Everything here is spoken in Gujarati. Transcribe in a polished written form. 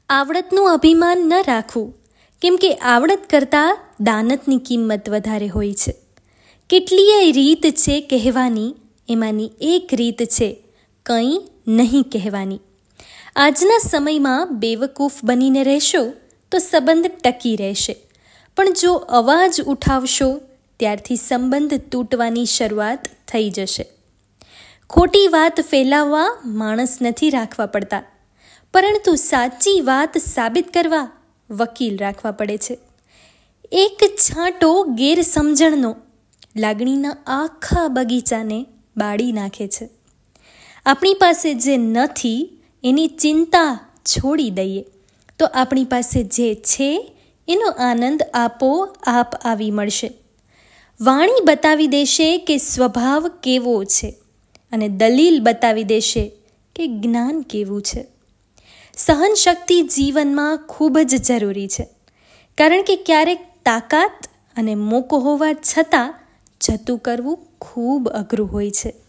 આવડતનું અભિમાન ન રાખવું, કેમ કે આવડત કરતાં દાનતની કિંમત વધારે હોય છે. કેટલીય રીત છે કહેવાની, એમાંની એક રીત છે કંઈ નહીં કહેવાની. આજના સમયમાં બેવકૂફ બનીને રહેશો તો સંબંધ ટકી રહેશે, પણ જો અવાજ ઉઠાવશો ત્યારથી સંબંધ તૂટવાની શરૂઆત થઈ જશે. ખોટી વાત ફેલાવવા માણસ નથી રાખવા પડતા, પરંતુ સાચી વાત સાબિત કરવા વકીલ રાખવા પડે છે. એક છાંટો ગેરસમજણનો લાગણીના આખા બગીચાને બાળી નાખે છે. આપણી પાસે જે નથી એની ચિંતા છોડી દઈએ તો આપણી પાસે જે છે એનો આનંદ આપોઆપ આવી મળશે. વાણી બતાવી દેશે કે સ્વભાવ કેવો છે, અને દલીલ બતાવી દેશે કે જ્ઞાન કેવું છે. સહનશક્તિ જીવનમાં ખૂબ જ જરૂરી છે, કારણ કે ક્યારેક તાકાત અને મોકો હોવા છતાં જતું કરવું ખૂબ અઘરું હોય છે.